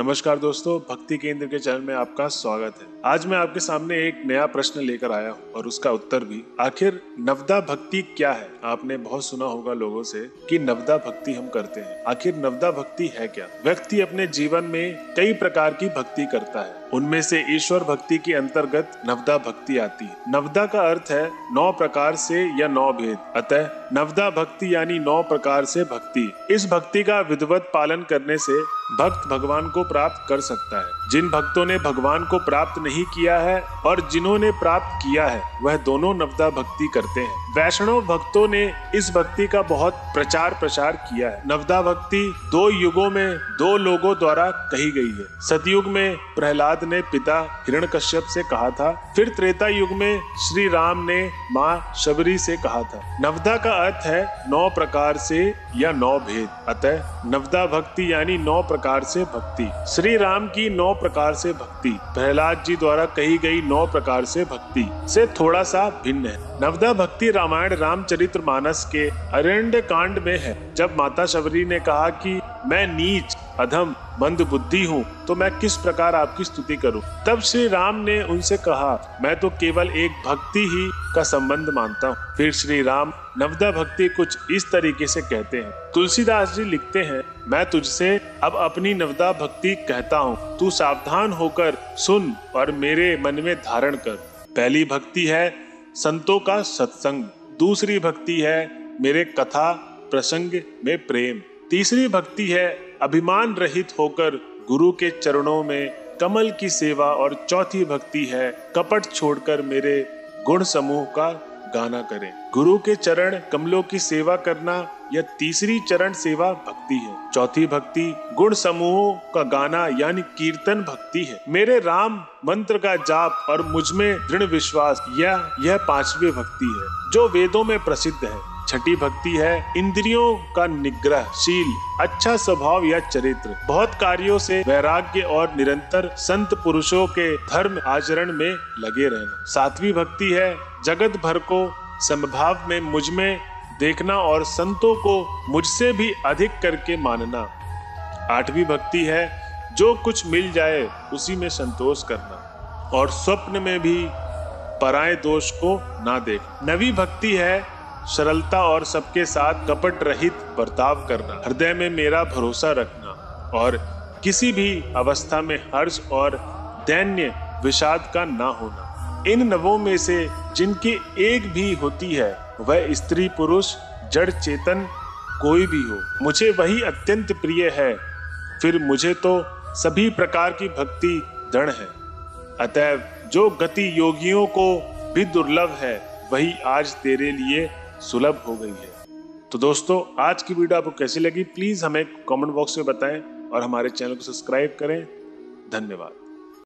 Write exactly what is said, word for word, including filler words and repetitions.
नमस्कार दोस्तों, भक्ति केंद्र के चैनल में आपका स्वागत है। आज मैं आपके सामने एक नया प्रश्न लेकर आया हूँ और उसका उत्तर भी। आखिर नवदा भक्ति क्या है? आपने बहुत सुना होगा लोगों से कि नवदा भक्ति हम करते हैं। आखिर नवदा भक्ति है क्या? व्यक्ति अपने जीवन में कई प्रकार की भक्ति करता है, उनमें से ईश्वर भक्ति के अंतर्गत नवदा भक्ति आती है। नवदा का अर्थ है नौ प्रकार से या नौ भेद, अतः नवदा भक्ति यानी नौ प्रकार से भक्ति। इस भक्ति का विधिवत पालन करने से भक्त भगवान को प्राप्त कर सकता है। जिन भक्तों ने भगवान को प्राप्त नहीं किया है और जिन्होंने प्राप्त किया है वह दोनों नवदा भक्ति करते हैं। वैष्णव भक्तों ने इस भक्ति का बहुत प्रचार प्रसार किया है। नवदा भक्ति दो युगों में दो लोगों द्वारा कही गई है। सतयुग में प्रहलाद ने पिता हिरण्यकश्यप से कहा था, फिर त्रेता युग में श्री राम ने माँ शबरी से कहा था। नवदा का अर्थ है नौ प्रकार से या नौ भेद, अतः नवदा भक्ति यानी नौ प्रकार से भक्ति। श्री राम की नौ प्रकार से भक्ति प्रहलाद जी द्वारा कही गई नौ प्रकार से भक्ति से थोड़ा सा भिन्न है। नवदा भक्ति रामायण रामचरितमानस के अरण्य कांड में है। जब माता शबरी ने कहा कि मैं नीच अधम मंद बुद्धि हूँ तो मैं किस प्रकार आपकी स्तुति करूँ, तब श्री राम ने उनसे कहा, मैं तो केवल एक भक्ति ही का संबंध मानता हूँ। फिर श्री राम नवदा भक्ति कुछ इस तरीके से कहते हैं। तुलसीदास जी लिखते हैं, मैं तुझसे अब अपनी नवदा भक्ति कहता हूँ, तू सावधान होकर सुन और मेरे मन में धारण कर। पहली भक्ति है संतों का सत्संग, दूसरी भक्ति है मेरे कथा प्रसंग में प्रेम, तीसरी भक्ति है अभिमान रहित होकर गुरु के चरणों में कमल की सेवा, और चौथी भक्ति है कपट छोड़कर मेरे गुण समूह का गाना करें। गुरु के चरण कमलों की सेवा करना यह तीसरी चरण सेवा भक्ति है। चौथी भक्ति गुण समूहों का गाना यानी कीर्तन भक्ति है। मेरे राम मंत्र का जाप और मुझ में दृढ़ विश्वास, यह यह पांचवी भक्ति है जो वेदों में प्रसिद्ध है। छठी भक्ति है इंद्रियों का निग्रह शील, अच्छा स्वभाव या चरित्र, बहुत कार्यों से वैराग्य और निरंतर संत पुरुषों के धर्म आचरण में लगे रहना। सातवीं भक्ति है जगत भर को समभाव में मुझ में देखना और संतों को मुझसे भी अधिक करके मानना। आठवीं भक्ति है जो कुछ मिल जाए उसी में संतोष करना और स्वप्न में भी पराये दोष को ना देखना। नवीं भक्ति है सरलता और सबके साथ कपट रहित बर्ताव करना, हृदय में मेरा भरोसा रखना और किसी भी अवस्था में हर्ष और दैन्य विषाद का ना होना। इन नवों में से जिनकी एक भी होती है वह स्त्री पुरुष जड़ चेतन कोई भी हो, मुझे वही अत्यंत प्रिय है। फिर मुझे तो सभी प्रकार की भक्ति दृढ़ है। अतएव जो गति योगियों को भी दुर्लभ है वही आज तेरे लिए सुलभ हो गई है। तो दोस्तों, आज की वीडियो आपको कैसी लगी प्लीज हमें कमेंट बॉक्स में बताएं और हमारे चैनल को सब्सक्राइब करें। धन्यवाद।